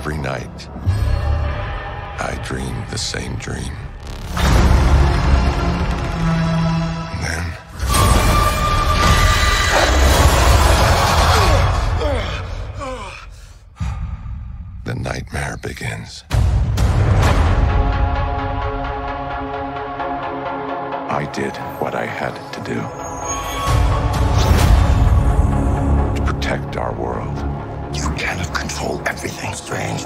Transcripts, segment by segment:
Every night, I dream the same dream. And then... the nightmare begins. I did what I had to do to protect our world. You cannot control everything, Strange.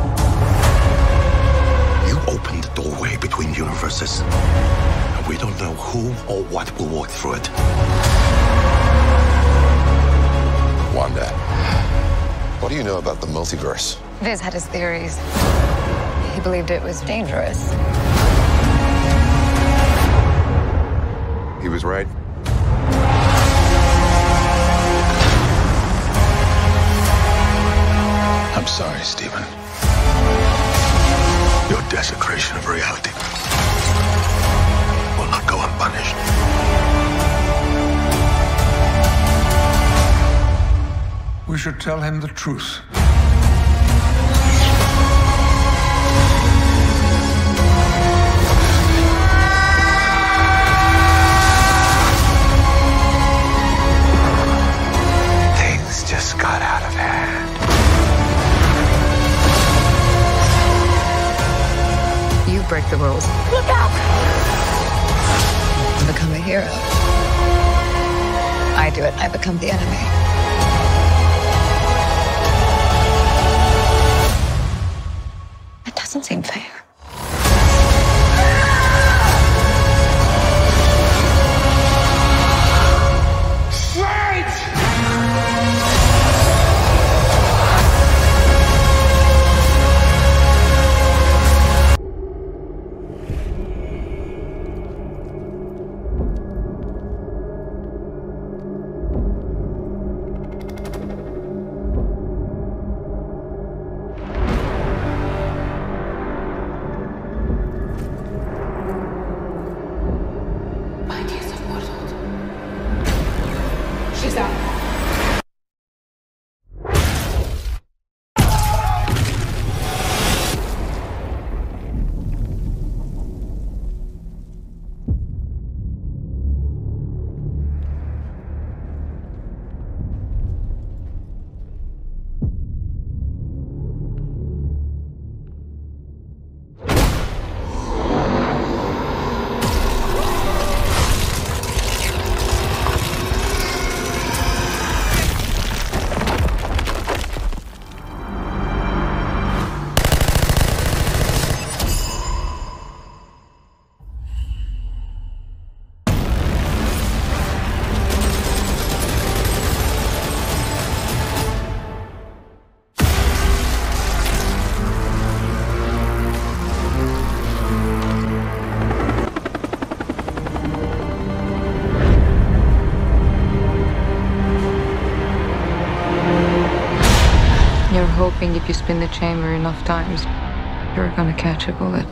You opened the doorway between universes, and we don't know who or what will walk through it. Wanda, what do you know about the multiverse? Viz had his theories. He believed it was dangerous. He was right. I'm sorry, Stephen. Your desecration of reality will not go unpunished. We should tell him the truth. Things just got out of hand. You break the rules. Look out! Become a hero. I do it, I become the enemy. It doesn't seem fair. She's out. You're hoping if you spin the chamber enough times, you're gonna catch a bullet.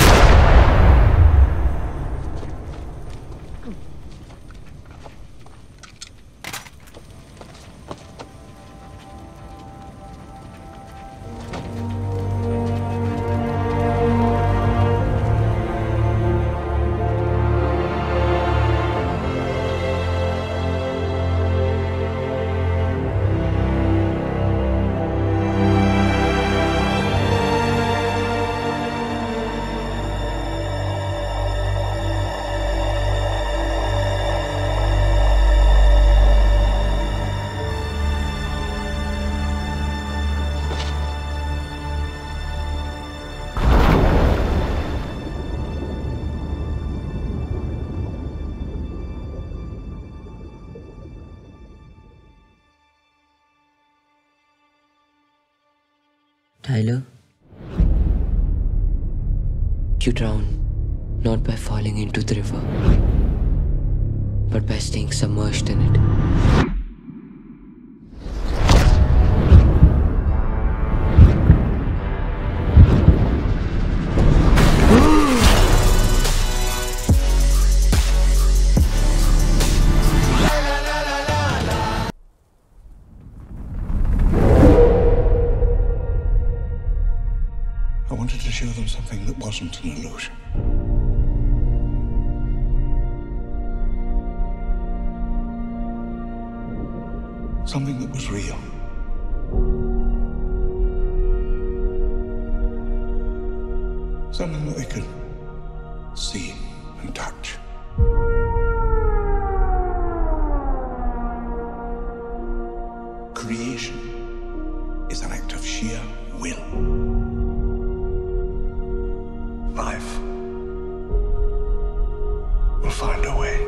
Tyler, you drown not by falling into the river, but by staying submerged in it. wanted to show them something that wasn't an illusion. Something that was real. Something that they could see and touch. Creation is an act of sheer will. Life will find a way.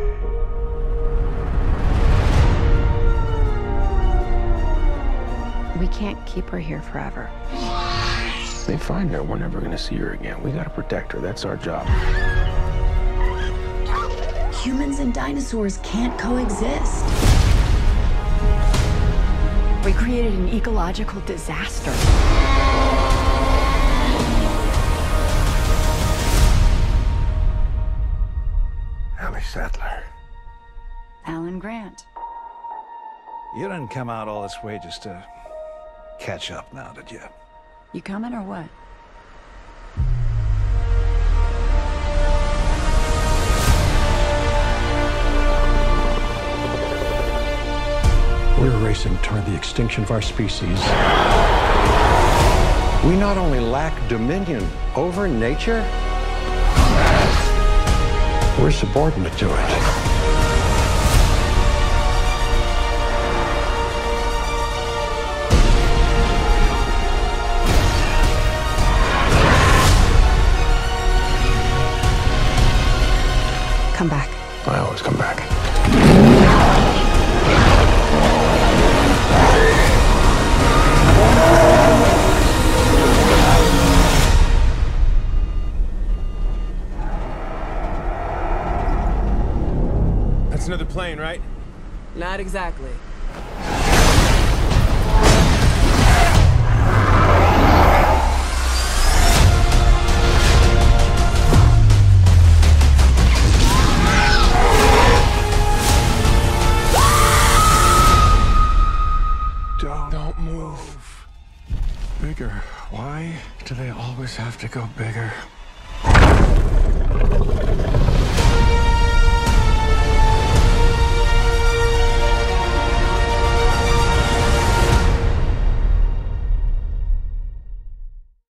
We can't keep her here forever. They find her, we're never gonna see her again. We gotta protect her, that's our job. Humans and dinosaurs can't coexist. We created an ecological disaster. Ellie Sattler. Alan Grant. You didn't come out all this way just to catch up now, did you? You coming or what? We're racing toward the extinction of our species. We not only lack dominion over nature, we're subordinate to it. Come back. I always come back. That's another plane, right? Not exactly. Don't move. Bigger. Why do they always have to go bigger?